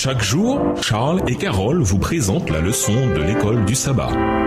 Chaque jour, Charles et Carole vous présentent la leçon de l'école du sabbat.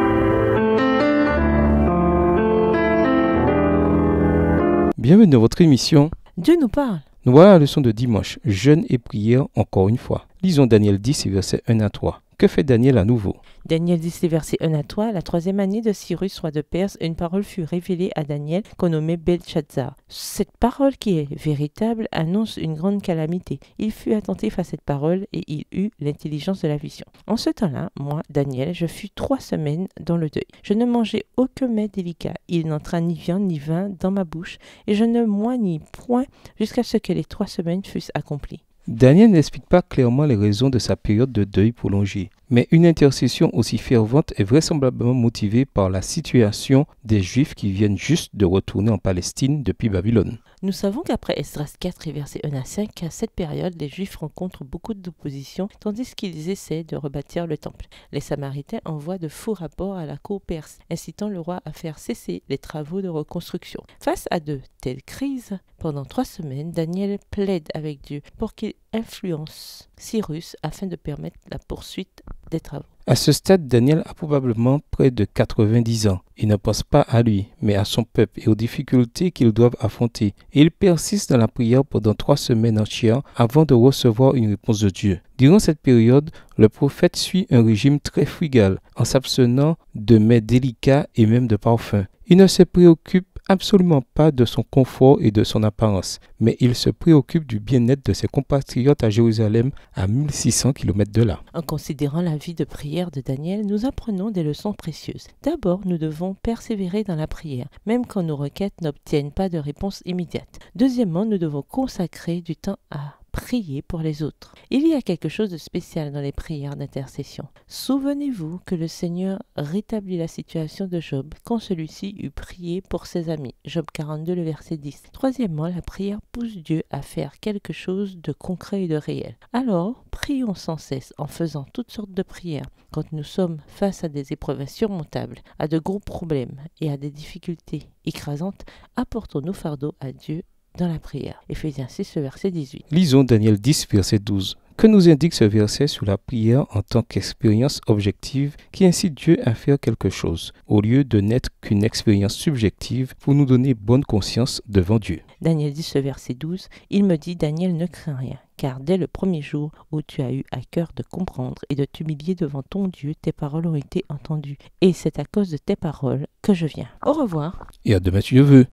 Bienvenue dans votre émission. Dieu nous parle. Nous voilà à la leçon de dimanche, jeûne et prière encore une fois. Lisons Daniel 10, versets 1 à 3. Que fait Daniel à nouveau? Daniel 10, verset 1 à 3. La 3e année de Cyrus, roi de Perse, une parole fut révélée à Daniel qu'on nommait Belchazzar. Cette parole qui est véritable annonce une grande calamité. Il fut attentif à cette parole et il eut l'intelligence de la vision. En ce temps-là, moi, Daniel, je fus 3 semaines dans le deuil. Je ne mangeai aucun mets délicat. Il n'entra ni viande ni vin dans ma bouche et je ne moignis point jusqu'à ce que les 3 semaines fussent accomplies. Daniel n'explique pas clairement les raisons de sa période de deuil prolongée, mais une intercession aussi fervente est vraisemblablement motivée par la situation des Juifs qui viennent juste de retourner en Palestine depuis Babylone. Nous savons qu'après Esdras 4 et versets 1 à 5, à cette période, les Juifs rencontrent beaucoup d'opposition tandis qu'ils essaient de rebâtir le temple. Les Samaritains envoient de faux rapports à la cour perse, incitant le roi à faire cesser les travaux de reconstruction. Face à de telles crises, pendant 3 semaines, Daniel plaide avec Dieu pour qu'il influence Cyrus afin de permettre la poursuite des travaux. À ce stade, Daniel a probablement près de 90 ans. Il ne pense pas à lui, mais à son peuple et aux difficultés qu'ils doivent affronter. Et il persiste dans la prière pendant 3 semaines entières avant de recevoir une réponse de Dieu. Durant cette période, le prophète suit un régime très frugal, en s'abstenant de mets délicats et même de parfums. Il ne se préoccupe absolument pas de son confort et de son apparence, mais il se préoccupe du bien-être de ses compatriotes à Jérusalem, à 1600 km de là. En considérant la vie de prière de Daniel, nous apprenons des leçons précieuses. D'abord, nous devons persévérer dans la prière, même quand nos requêtes n'obtiennent pas de réponse immédiate. Deuxièmement, nous devons consacrer du temps à prier pour les autres. Il y a quelque chose de spécial dans les prières d'intercession. Souvenez-vous que le Seigneur rétablit la situation de Job quand celui-ci eut prié pour ses amis. Job 42, le verset 10. Troisièmement, la prière pousse Dieu à faire quelque chose de concret et de réel. Alors, prions sans cesse en faisant toutes sortes de prières. Quand nous sommes face à des épreuves insurmontables, à de gros problèmes et à des difficultés écrasantes, apportons nos fardeaux à Dieu dans la prière. Éphésiens 6, verset 18. Lisons Daniel 10, verset 12. Que nous indique ce verset sur la prière en tant qu'expérience objective qui incite Dieu à faire quelque chose, au lieu de n'être qu'une expérience subjective pour nous donner bonne conscience devant Dieu. Daniel 10, verset 12, il me dit, Daniel, ne crains rien, car dès le premier jour où tu as eu à cœur de comprendre et de t'humilier devant ton Dieu, tes paroles ont été entendues, et c'est à cause de tes paroles que je viens. Au revoir. Et à demain si Dieu veut.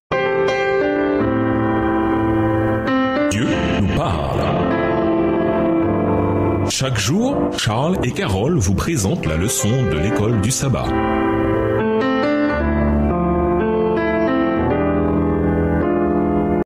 Dieu nous parle. Chaque jour, Charles et Carole vous présentent la leçon de l'école du sabbat.